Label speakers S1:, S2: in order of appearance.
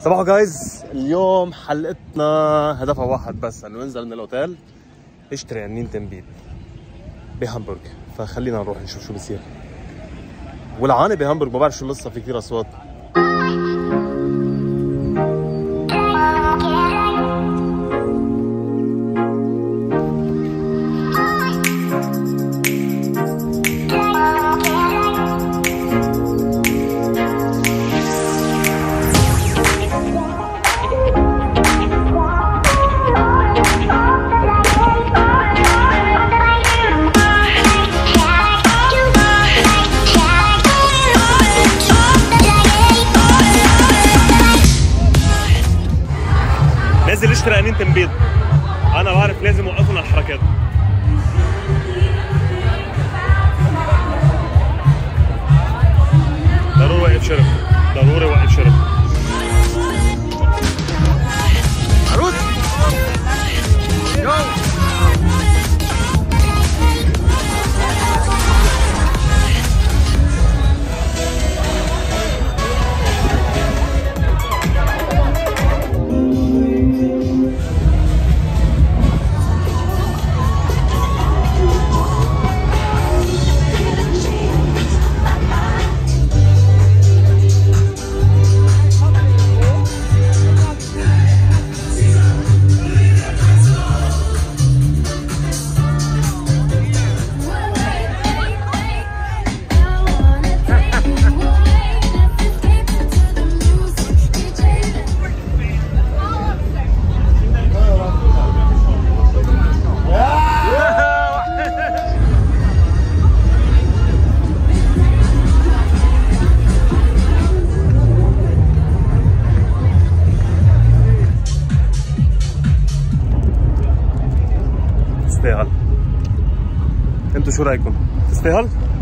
S1: صباحو جايز، اليوم حلقتنا هدفها واحد بس، انه ننزل من الاوتيل نشتري عنين تنبيل بهامبورغ. فخلينا نروح نشوف شو بصير. والعاني بهامبورغ ما بعرف شو القصه، في كثير اصوات. نازل اشتري قنين تنبيض. انا بعرف لازم اوقفهم على الحركات. ضروري وقف شرب، ضروري وقف شرب. عروس يو تستاهل. انتوا شو رايكم؟ تستاهل؟